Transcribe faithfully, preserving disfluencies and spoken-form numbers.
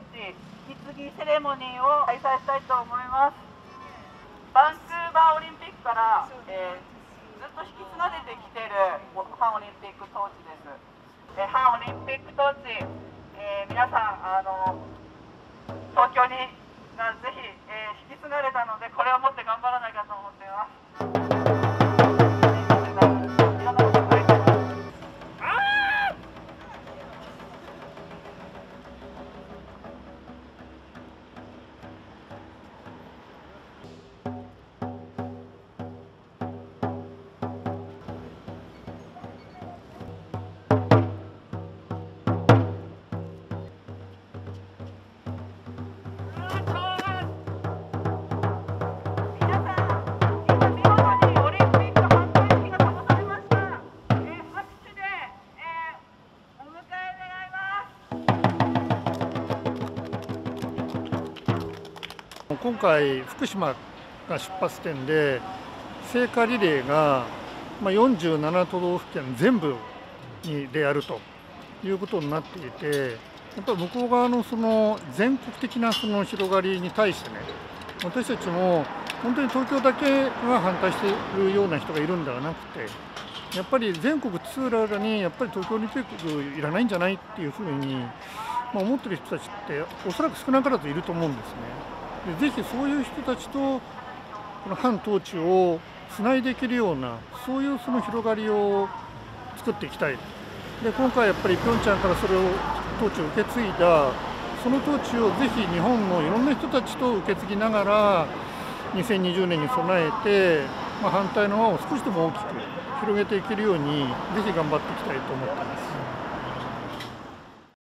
地引き継ぎセレモニーを開催したいと思います。バンクーバーオリンピックから、えー、ずっと引き継がれてきている反オリンピックトーチです。えー、反オリンピックトーチ、えー、皆さんあの東京にがぜひ、えー、引き継がれたので、これを持って頑張らなきゃと思っています。 今回、福島が出発点で聖火リレーがよんじゅうなな都道府県全部にでやるということになっていて、やっぱり向こう側のその全国的なその広がりに対してね、私たちも本当に東京だけが反対しているような人がいるんではなくて、やっぱり全国津々浦々にやっぱり東京オリンピックいらないんじゃないっていうふうに思ってる人たちっておそらく少なからずいると思うんですね。でぜひそういう人たちとこの反統治をつないでいけるような、そういうその広がりを作っていきたい。で今回やっぱりピョンチャンからそれを統治を受け継いだ、その統治をぜひ日本のいろんな人たちと受け継ぎながらにせんにじゅうねんに備えて、まあ、反対の輪を少しでも大きく広げていけるようにぜひ頑張っていきたいと思っています。